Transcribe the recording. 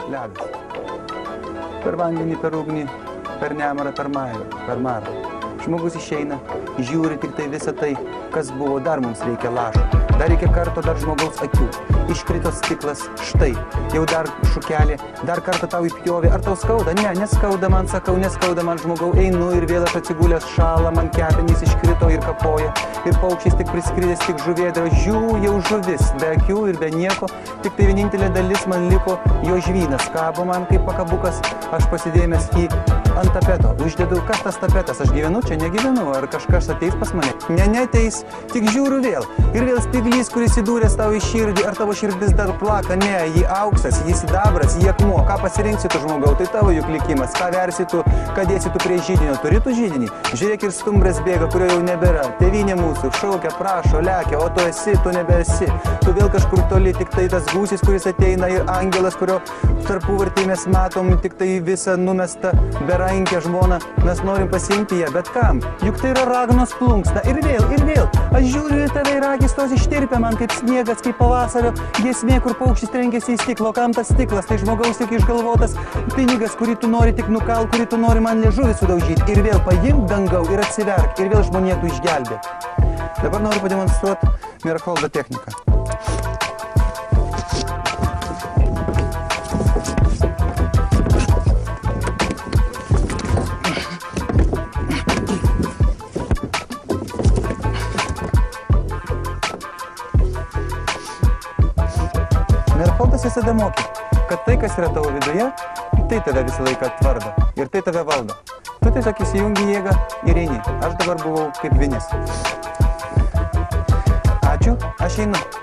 ledas. Per vandenį, per ugnį, per nemarą, per marą. Žmogus išeina, žiūri tik tai visą tai, kas buvo, dar mums reikia lašo. Dar reikia karto, dar žmogaus akių. Iškrito stiklas, štai, jau dar šukelė, dar kartą tau įpjovė. Ar tau skauda? Ne, neskauda man, sakau, neskauda man, žmogau, einu ir vėl aš atsigulęs šalą, man kepenys iškrito ir kapoja. Ir paukščiais tik priskridęs, tik žuvėdra, jau žuvis, be akių ir be nieko. Tik tai vienintelė dalis man liko, jo žvynas kabo man kaip pakabukas, aš pasidėjęs jį ant tapeto. Uždedu, kas tas tapetas, aš gyvenu čia, negyvenu, ar kažkas ateis pas mane? Ne, neteis, tik žiūriu vėl. Ir vėl spiglys, kuris įdūręs tau į širdį, ar tavo širdis dar plaka? Ne, jį auksas, jį sidabras, jį akmuo. Ką pasirinksi tu, žmogau, tai tavo juk likimas. Ką versi tu, ką dėsi tu prie židinio? Turi tu židinį? Žiūrėk, ir stumbras bėga, kurio jau nebėra. Tėvynė mūsų šaukia, prašo, lekia, o tu esi, tu nebesi. Tu vėl kažkur toli, tik tai tas gūsis, kuris ateina, ir angelas, kurio tarpuvartį mes matom, tik tai visą numestą berankę žmoną. Mes norim pasiimti ją, bet kam? Juk tai yra raganos plunksna. Ir vėl, aš žiūriu į tave ir akys tos ištirpia man kaip sniegas, kaip pavasario giesmė, kur paukštis trenkėsi į stiklą. Kam tas stiklas? Tai žmogaus tik išgalvotas pinigas, kurį tu nori tik nukal, kurį tu nori man liežuvį sudaužyti. Ir vėl paimk dangau ir atsiverk, ir vėl žmonė tu išgelbė. Dabar noriu pademonstruoti Miraholdo techniką. Miraholdas visada mokė, kad tai, kas yra tavo viduje, tai tave visą laiką tvardo ir tai tave valdo. Tu tiesiog įsijungi jėgą ir eini. Aš dabar buvau kaip vinis. Ačiū, aš einu.